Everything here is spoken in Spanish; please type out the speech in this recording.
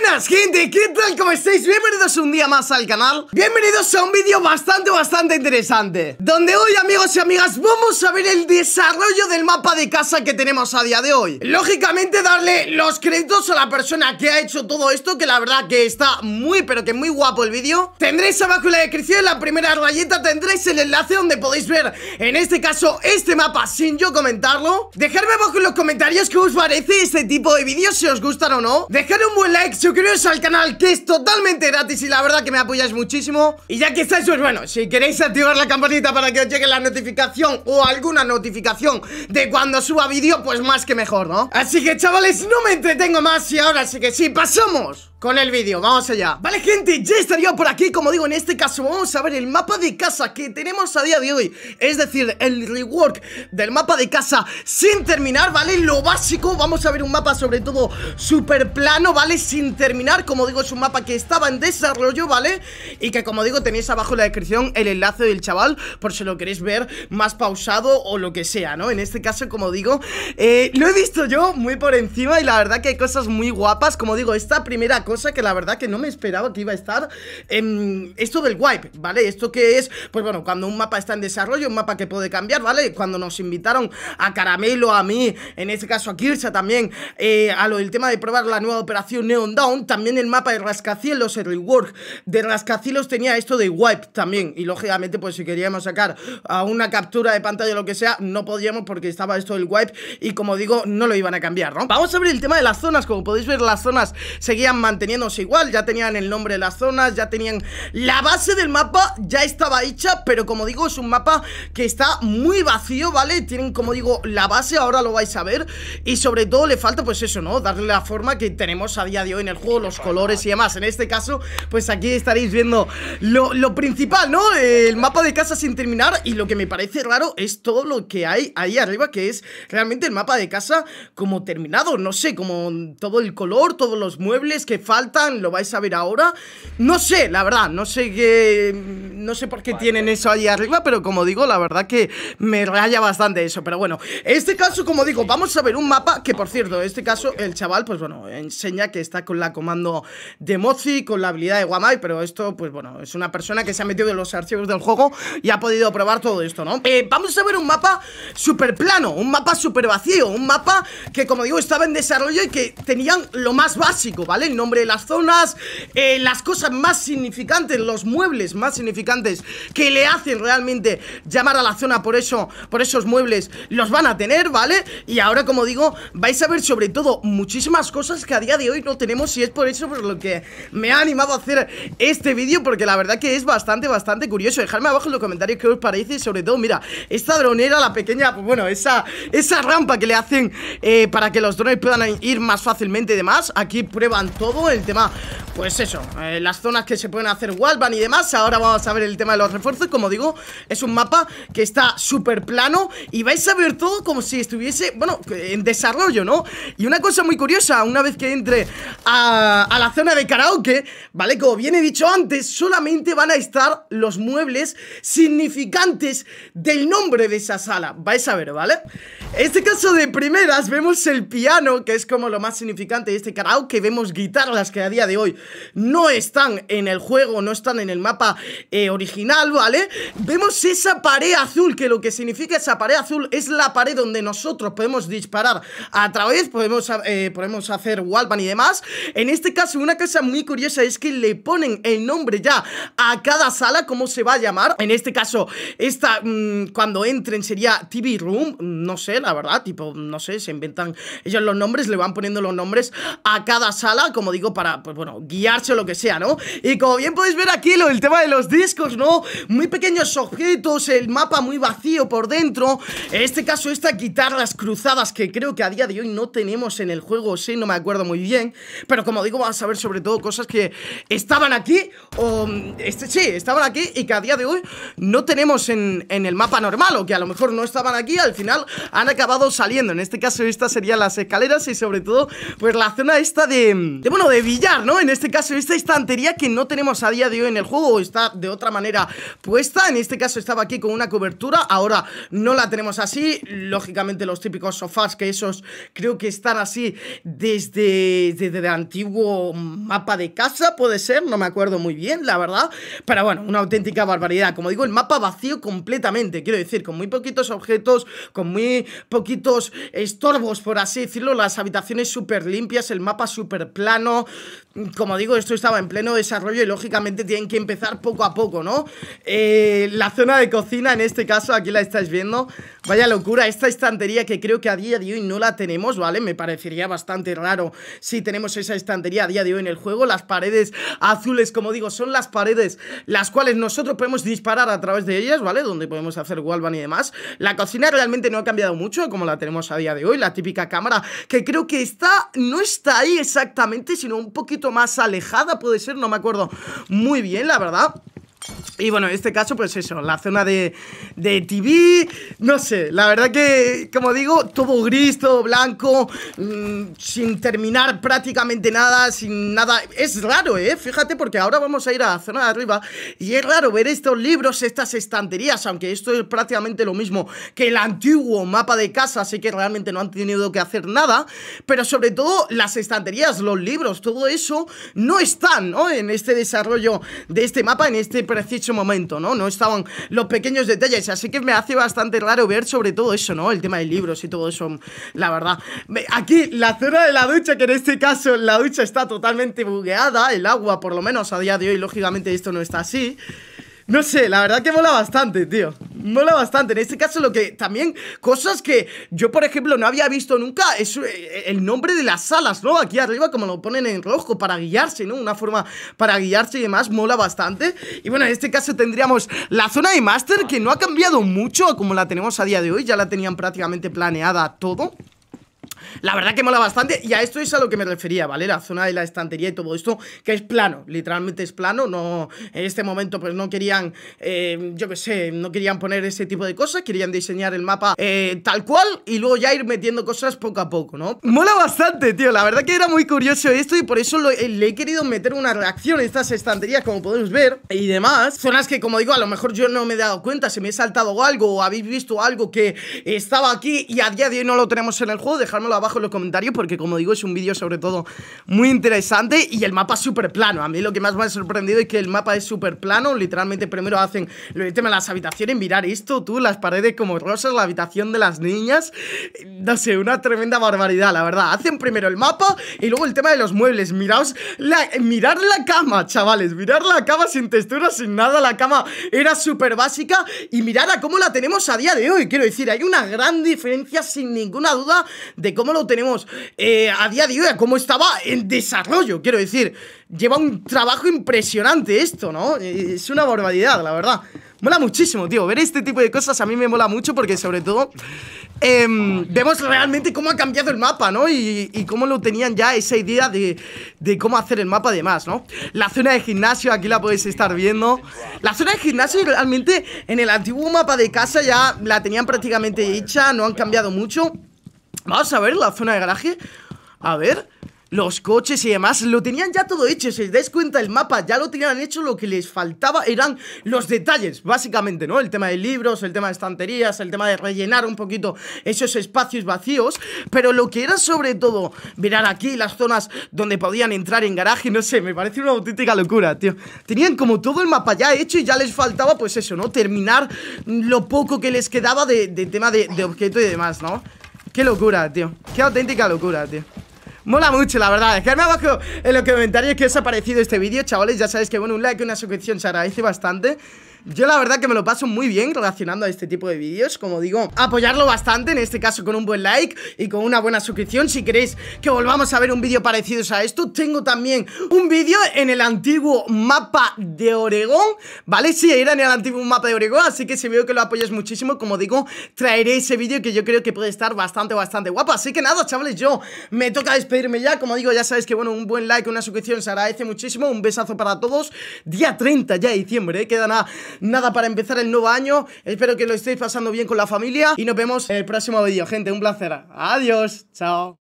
Buenas gente, ¿qué tal? ¿Cómo estáis? Bienvenidos un día más al canal. Bienvenidos a un vídeo bastante interesante, donde hoy, amigos y amigas, vamos a ver el desarrollo del mapa de casa que tenemos a día de hoy. Lógicamente darle los créditos a la persona que ha hecho todo esto, que la verdad que está muy pero que muy guapo el vídeo. Tendréis abajo en la descripción, en la primera rayeta tendréis el enlace donde podéis ver, en este caso, este mapa sin yo comentarlo. Dejadme abajo en los comentarios qué os parece este tipo de vídeos, si os gustan o no. Dejad un buen like, suscribiros al canal, que es totalmente gratis y la verdad que me apoyáis muchísimo. Y ya que estáis, pues bueno, si queréis activar la campanita para que os llegue la notificación o alguna notificación de cuando suba vídeo, pues más que mejor, ¿no? Así que chavales, no me entretengo más y ahora sí que sí, pasamos con el vídeo, vamos allá. Vale gente, ya estaría por aquí. Como digo, en este caso vamos a ver el mapa de casa que tenemos a día de hoy, es decir, el rework del mapa de casa sin terminar, ¿vale? Lo básico, vamos a ver un mapa sobre todo súper plano, ¿vale? Sin terminar, como digo, es un mapa que estaba en desarrollo, ¿vale? Y que como digo, tenéis abajo en la descripción el enlace del chaval, por si lo queréis ver más pausado o lo que sea, ¿no? En este caso, como digo, lo he visto yo muy por encima y la verdad que hay cosas muy guapas. Como digo, esta primera cosa que la verdad que no me esperaba que iba a estar esto del wipe, ¿vale? Esto que es, pues bueno, cuando un mapa está en desarrollo, un mapa que puede cambiar, ¿vale? Cuando nos invitaron a Caramelo, a mí, en este caso a Kirsa también, a lo del tema de probar la nueva operación Neon Dawn, también el mapa de rascacielos, el rework de rascacielos tenía esto de wipe también, y lógicamente pues si queríamos sacar a una captura de pantalla o lo que sea, no podíamos porque estaba esto del wipe y como digo, no lo iban a cambiar, ¿no? Vamos a ver el tema de las zonas. Como podéis ver, las zonas seguían manteniéndose igual, ya tenían el nombre de las zonas, ya tenían la base del mapa, ya estaba hecha, pero como digo, es un mapa que está muy vacío, ¿vale? Tienen, como digo, la base, ahora lo vais a ver, y sobre todo le falta pues eso, ¿no? Darle la forma que tenemos a día de hoy en el juego, los colores y demás. En este caso, pues aquí estaréis viendo lo principal, ¿no? El mapa de casa sin terminar, y lo que me parece raro es todo lo que hay ahí arriba, que es realmente el mapa de casa como terminado, no sé, como todo el color, todos los muebles que faltan, lo vais a ver ahora. No sé, la verdad, no sé qué, no sé por qué tienen eso ahí arriba, pero como digo, la verdad que me raya bastante eso. Pero bueno, en este caso, como digo, vamos a ver un mapa que, por cierto, en este caso el chaval, pues bueno, enseña que está con la comando de Mozi, con la habilidad de Wamai, pero esto, pues bueno, es una persona que se ha metido en los archivos del juego y ha podido probar todo esto, ¿no? Vamos a ver un mapa súper plano, un mapa súper vacío, un mapa que, como digo, estaba en desarrollo y que tenían lo más básico, ¿vale? El nombre de las zonas, las cosas más significantes, los muebles más significantes que le hacen realmente llamar a la zona, por eso, por esos muebles los van a tener, ¿vale? Y ahora, como digo, vais a ver sobre todo muchísimas cosas que a día de hoy no tenemos, y es por eso por lo que me ha animado a hacer este vídeo, porque la verdad que es bastante curioso. Dejadme abajo en los comentarios qué os parece, y sobre todo, mira, esta dronera, la pequeña, pues bueno, esa rampa que le hacen para que los drones puedan ir más fácilmente y demás. Aquí prueban todo el tema, pues eso, las zonas que se pueden hacer wallbang y demás. Ahora vamos a ver el tema de los refuerzos. Como digo, es un mapa que está súper plano y vais a ver todo como si estuviese, bueno, en desarrollo, ¿no? Y una cosa muy curiosa, una vez que entre a la zona de karaoke, ¿vale? Como bien he dicho antes, solamente van a estar los muebles significantes del nombre de esa sala. Vais a ver, ¿vale? En este caso, de primeras vemos el piano, que es como lo más significante de este karaoke. Vemos guitarras que a día de hoy no están en el juego, no están en el mapa original, ¿vale? Vemos esa pared azul, que lo que significa esa pared azul es la pared donde nosotros podemos disparar a través, podemos hacer wallbang y demás. En este caso, una cosa muy curiosa es que le ponen el nombre ya a cada sala, cómo se va a llamar. En este caso, esta, cuando entren sería TV Room, no sé, la verdad, tipo, no sé, se inventan ellos los nombres, le van poniendo los nombres a cada sala, como digo, para, pues bueno, guiarse o lo que sea, ¿no? Y como bien podéis ver aquí, el tema de los discos, ¿no? Muy pequeños objetos, el mapa muy vacío por dentro. En este caso, estas guitarras cruzadas que creo que a día de hoy no tenemos en el juego, sí, no me acuerdo muy bien, pero como digo, vamos a ver sobre todo cosas que estaban aquí, o sí, estaban aquí y que a día de hoy no tenemos en el mapa normal, o que a lo mejor no estaban aquí, al final han han acabado saliendo. En este caso estas serían las escaleras y sobre todo pues la zona esta de billar, ¿no? En este caso esta estantería que no tenemos a día de hoy en el juego, está de otra manera puesta. En este caso estaba aquí con una cobertura, ahora no la tenemos así. Lógicamente los típicos sofás, que esos creo que están así desde el antiguo mapa de casa, puede ser, no me acuerdo muy bien, la verdad. Pero bueno, una auténtica barbaridad. Como digo, el mapa vacío completamente, quiero decir, con muy poquitos objetos, con muy poquitos estorbos, por así decirlo. Las habitaciones súper limpias, el mapa súper plano. Como digo, esto estaba en pleno desarrollo y lógicamente tienen que empezar poco a poco, ¿no? La zona de cocina, en este caso, aquí la estáis viendo. Vaya locura, esta estantería que creo que a día de hoy no la tenemos, ¿vale? Me parecería bastante raro si tenemos esa estantería a día de hoy en el juego. Las paredes azules, como digo, son las paredes las cuales nosotros podemos disparar a través de ellas, ¿vale? Donde podemos hacer wallbang y demás. La cocina realmente no ha cambiado mucho como la tenemos a día de hoy. La típica cámara que creo que no está ahí exactamente, sino un poquito más alejada, puede ser, no me acuerdo muy bien, la verdad. Y bueno, en este caso, pues eso, la zona de TV, no sé, la verdad que, como digo, todo gris, todo blanco, sin terminar prácticamente nada, sin nada. Es raro, fíjate, porque ahora vamos a ir a la zona de arriba y es raro ver estos libros, estas estanterías, aunque esto es prácticamente lo mismo que el antiguo mapa de casa, así que realmente no han tenido que hacer nada, pero sobre todo las estanterías, los libros, todo eso no están, ¿no? En este desarrollo de este mapa, en este preciso momento, ¿no? No estaban los pequeños detalles, así que me hace bastante raro ver sobre todo eso, ¿no? El tema de libros y todo eso, la verdad. Aquí, la zona de la ducha, que en este caso la ducha está totalmente bugueada, el agua, por lo menos a día de hoy, lógicamente esto no está así. No sé, la verdad que mola bastante, tío. Mola bastante. En este caso lo que también, cosas que yo, por ejemplo, no había visto nunca, es el nombre de las salas, ¿no? Aquí arriba como lo ponen en rojo para guiarse, ¿no? Una forma para guiarse y demás, mola bastante. Y bueno, en este caso tendríamos la zona de Master, que no ha cambiado mucho como la tenemos a día de hoy. Ya la tenían prácticamente planeada todo. La verdad que mola bastante, y a esto es a lo que me refería, ¿vale? La zona de la estantería y todo esto, que es plano, literalmente es plano. No, en este momento pues no querían, yo qué sé, no querían poner ese tipo de cosas, querían diseñar el mapa tal cual y luego ya ir metiendo cosas poco a poco, ¿no? Mola bastante, tío, la verdad que era muy curioso esto y por eso le he querido meter una reacción a estas estanterías, como podéis ver, y demás. Zonas que, como digo, a lo mejor yo no me he dado cuenta, se me he saltado algo o habéis visto algo que estaba aquí y a día de hoy no lo tenemos en el juego, dejármelo abajo en los comentarios, porque como digo es un vídeo sobre todo muy interesante y el mapa es súper plano. A mí lo que más me ha sorprendido es que el mapa es súper plano, literalmente primero hacen el tema de las habitaciones, mirar esto, tú, las paredes como rosas, la habitación de las niñas, no sé, una tremenda barbaridad, la verdad. Hacen primero el mapa y luego el tema de los muebles. Miraos, mirad la cama, chavales, mirad la cama sin textura, sin nada, la cama era súper básica y mirad a cómo la tenemos a día de hoy. Quiero decir, hay una gran diferencia sin ninguna duda de cómo lo tenemos a día de hoy, a cómo estaba en desarrollo. Quiero decir, lleva un trabajo impresionante esto, ¿no? Es una barbaridad, la verdad. Mola muchísimo, tío, ver este tipo de cosas a mí me mola mucho porque sobre todo vemos realmente cómo ha cambiado el mapa, ¿no? Y cómo lo tenían ya esa idea de cómo hacer el mapa además, ¿no? La zona de gimnasio, aquí la podéis estar viendo. La zona de gimnasio realmente en el antiguo mapa de casa ya la tenían prácticamente hecha, no han cambiado mucho. Vamos a ver la zona de garaje. A ver, los coches y demás lo tenían ya todo hecho. Si os dais cuenta, el mapa ya lo tenían hecho. Lo que les faltaba eran los detalles, básicamente, ¿no? El tema de libros, el tema de estanterías, el tema de rellenar un poquito esos espacios vacíos. Pero lo que era sobre todo, mirar aquí las zonas donde podían entrar en garaje, no sé, me parece una auténtica locura, tío. Tenían como todo el mapa ya hecho y ya les faltaba, pues eso, ¿no? Terminar lo poco que les quedaba de tema de objeto y demás, ¿no? Qué locura, tío. Qué auténtica locura, tío. Mola mucho, la verdad. Dejadme abajo en los comentarios qué os ha parecido este vídeo, chavales. Ya sabéis que, bueno, un like y una suscripción se agradece bastante. Yo la verdad que me lo paso muy bien relacionando a este tipo de vídeos. Como digo, apoyarlo bastante, en este caso con un buen like y con una buena suscripción. Si queréis que volvamos a ver un vídeo parecido a esto, tengo también un vídeo en el antiguo mapa de Oregón, ¿vale? Sí, era en el antiguo mapa de Oregón, así que si veo que lo apoyas muchísimo, como digo, traeré ese vídeo que yo creo que puede estar bastante guapo. Así que nada, chavales, yo me toca despedir. despedirme ya. Como digo, ya sabéis que bueno, un buen like, una suscripción se agradece muchísimo. Un besazo para todos. Día 30 ya de diciembre, queda nada para empezar el nuevo año. Espero que lo estéis pasando bien con la familia y nos vemos en el próximo vídeo, gente. Un placer. Adiós, chao.